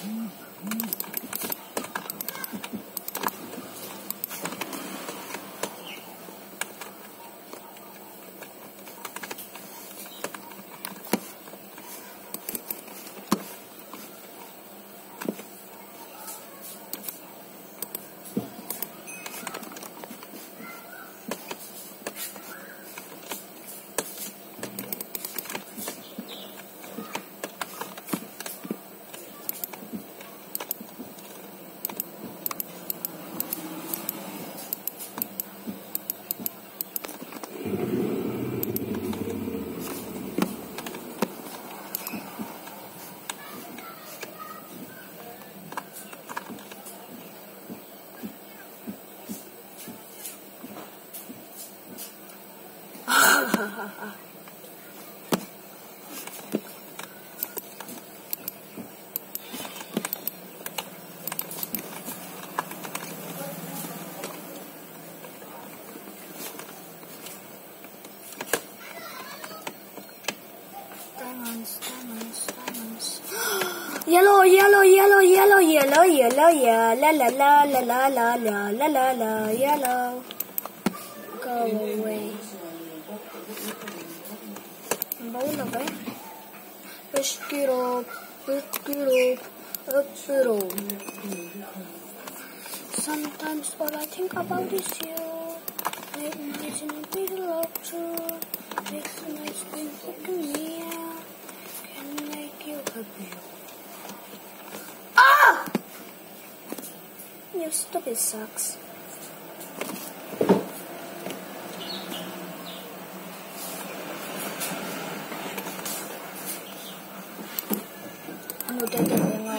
Yellow, yellow, yellow, yellow, yellow, yellow, yeah, la la la la la la la la la la, yellow. Go away. Bawal na ba? Esquiro, esquiro, esquiro. Sometimes all I think about is you. Late nights in the middle of June. Makes a nice thing for me. Can make you happy. Ah! You stupid socks. Ano dadali nga?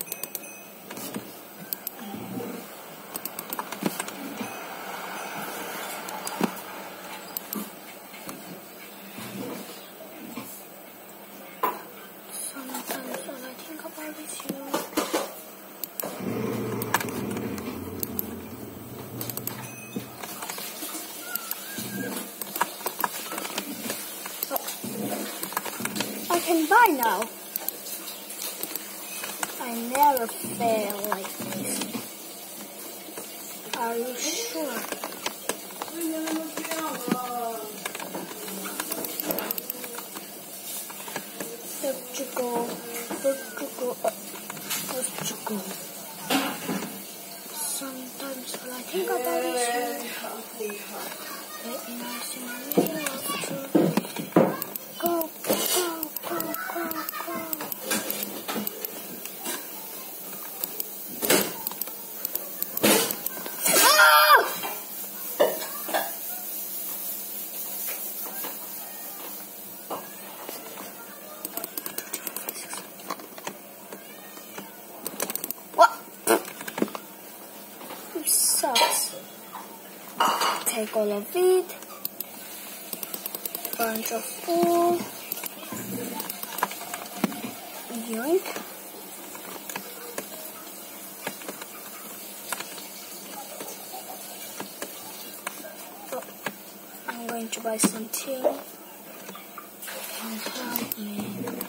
Sometimes all I think about is you. I can buy now. I never fail like this. Are you sure? Let you go. Sometimes all I think about is you. Late nights in the middle of June. Go, go, go, go, go. Ah! What? It sucks. Take all of it. Bunch of food. Yoink. Oh, I'm going to buy something. Can help me.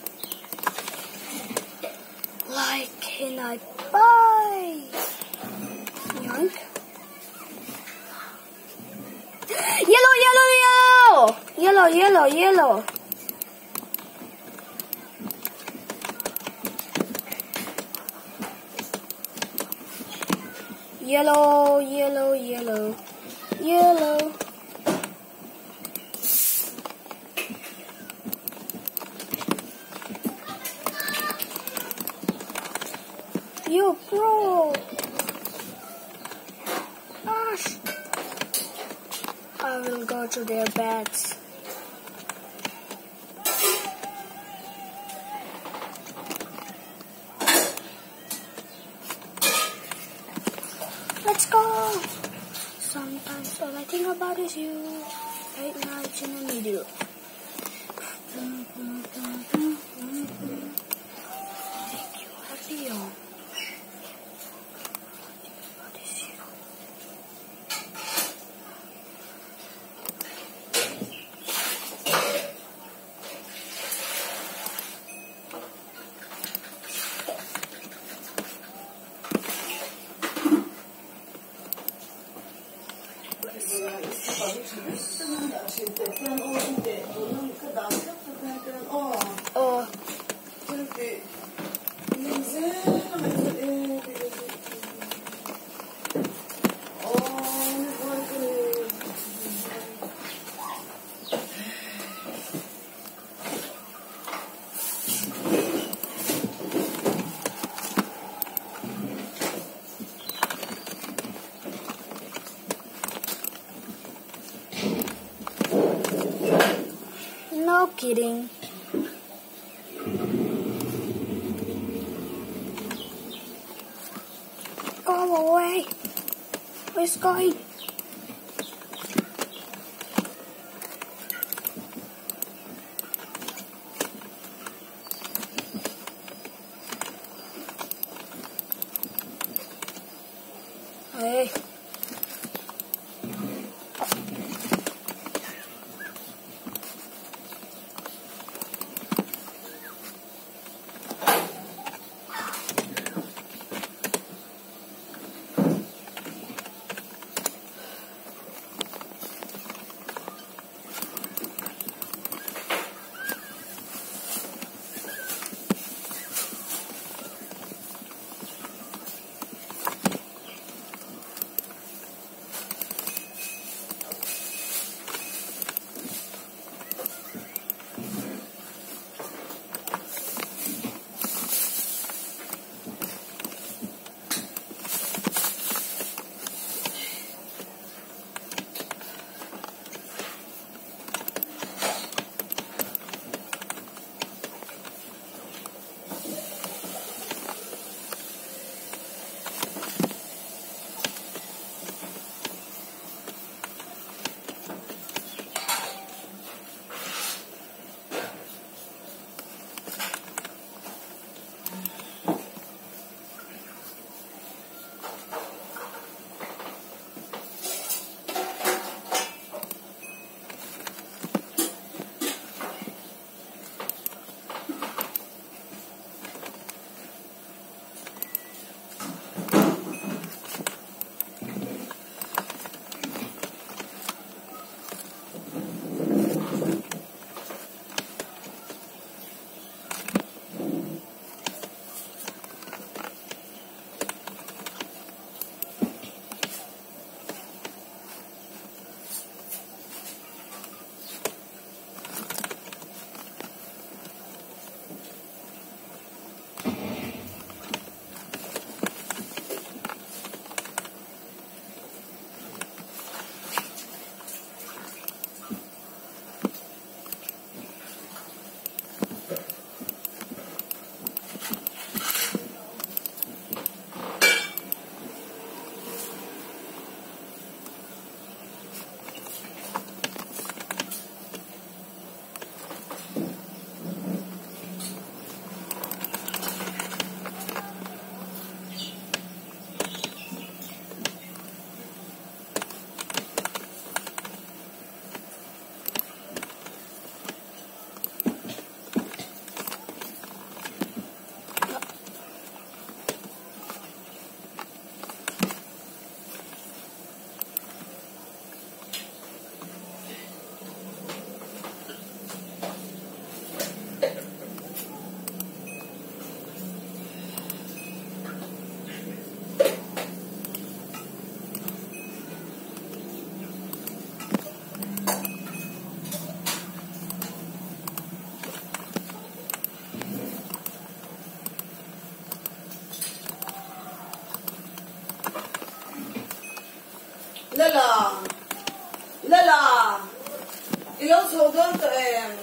Like, can I buy? Yoink. Yellow, yellow, yellow! Yellow, yellow, yellow. Yellow, yellow, yellow, yellow. You bro. Gosh. I will go to their beds. Let's go. Sometimes all I think about is you. Late nights in the middle. Make you happy. What is you? kidding. Go away. Where's going? Hey. لا لا لا io sono dentro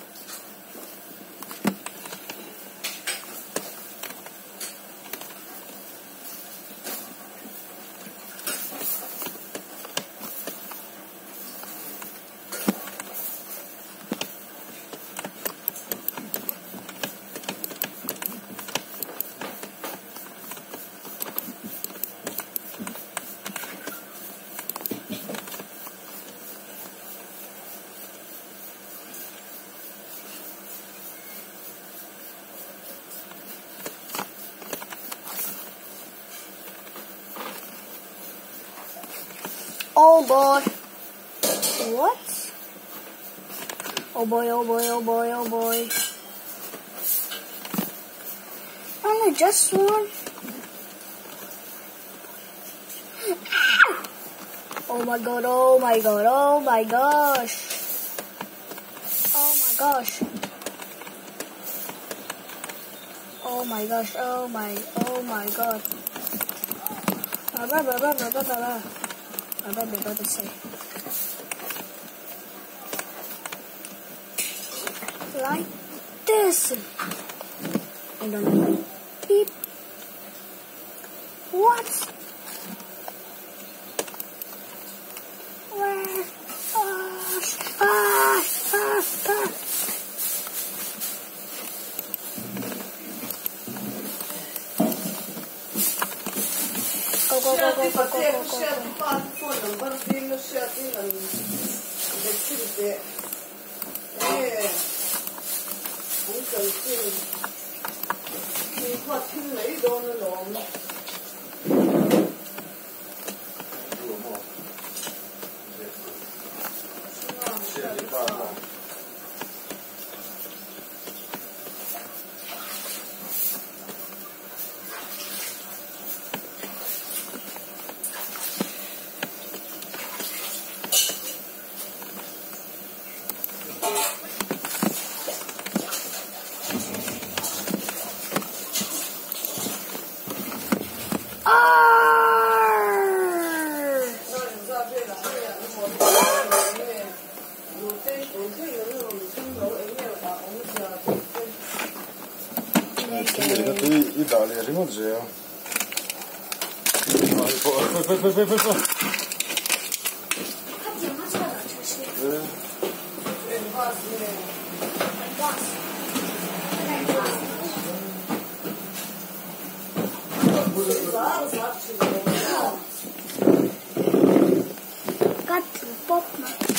Oh boy. What? Oh boy, oh boy, oh boy, oh boy. Only just one? Oh my god, oh my god, oh my gosh. Oh my gosh. Oh my gosh, oh my god. I bet they're about to say. like this. I don't know. Beep. What? Where? Go, go, go, go, go, go, go, 意大利什么这样？快！ 他点了这个就是对。 Got to pop my